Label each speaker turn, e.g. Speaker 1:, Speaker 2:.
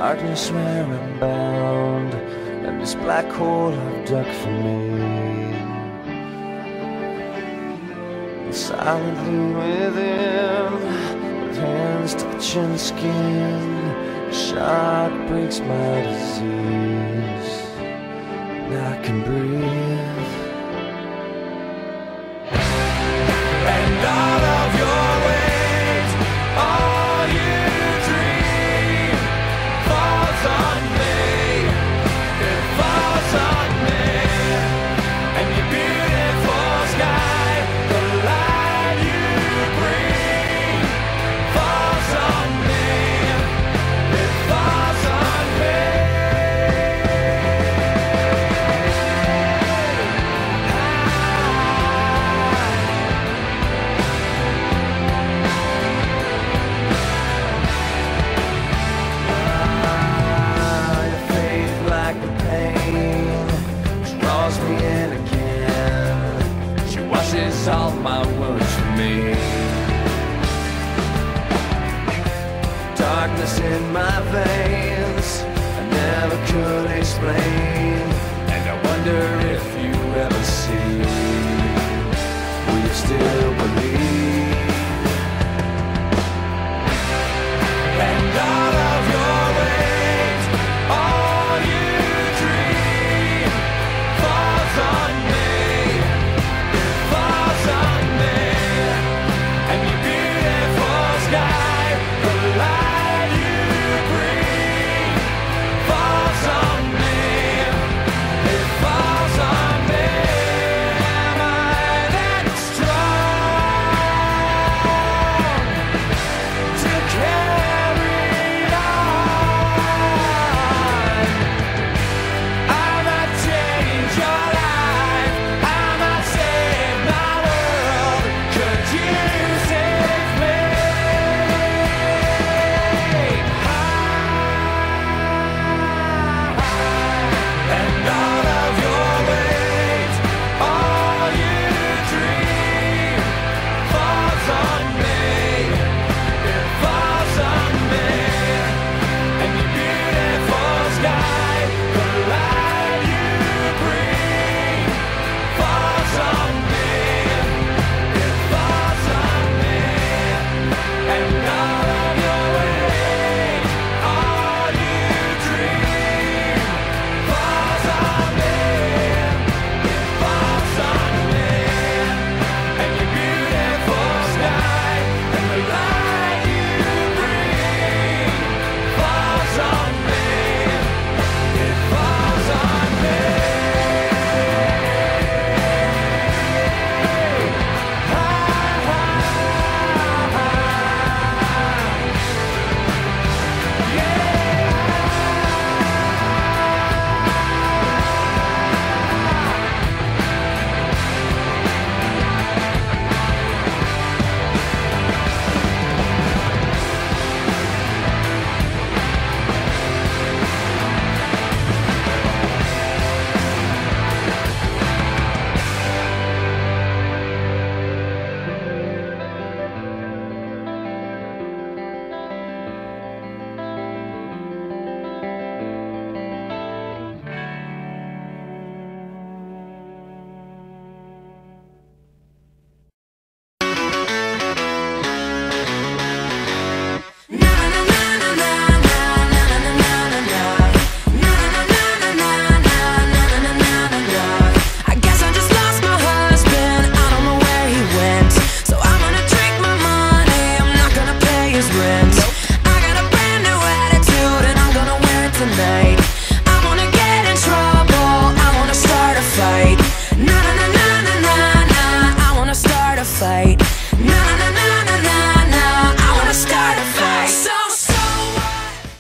Speaker 1: darkness where I'm bound, and this black hole I've dug for me. And silently within, with hands touching skin, a shock breaks my disease, and I can breathe. And all of your weight, all you dream, falls on me, it falls on me. And your beautiful sky, the light you bring, falls on me, it falls on me. All my wounds for me. Darkness in my veins, I never could explain, and I wonder if you ever see.